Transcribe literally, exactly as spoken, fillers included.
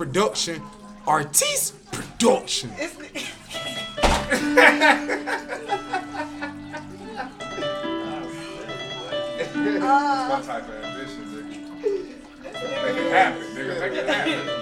production. Artiste production. It's That's my type of ambition, nigga. Make it happen, nigga. Make it happen.